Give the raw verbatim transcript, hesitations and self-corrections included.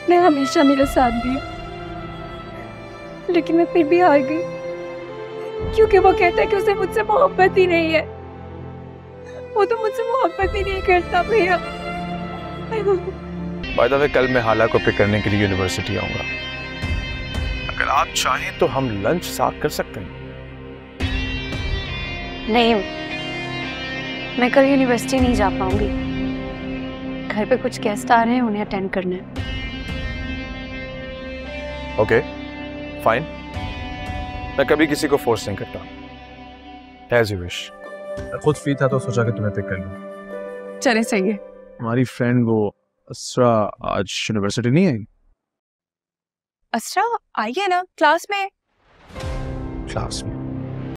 उसने हमेशा मेरा साथ दिया, लेकिन मैं फिर भी हार गई, क्योंकि वो कहता है कि उसे मुझसे मोहब्बत ही नहीं है। वो तो मुझसे मोहब्बत ही नहीं करता भैया। बाय द वे, कल मैं हाला को पिक करने के लिए यूनिवर्सिटी आऊंगा। अगर आप चाहें तो हम लंच साथ कर सकते हैं। नहीं, मैं कल यूनिवर्सिटी नहीं जा पाऊंगी। घर पे कुछ गेस्ट आ रहे हैं, उन्हें अटेंड करना है। ओके फाइन, मैं कभी किसी को फोर्स नहीं करता। As you wish. मैं खुद फ्री था तो सोचा कि तुम्हें पिक कर लूं। चले सही है। हमारी फ्रेंड वो असरा आज यूनिवर्सिटी नहीं आई। असरा आई है ना, क्लास में। क्लास में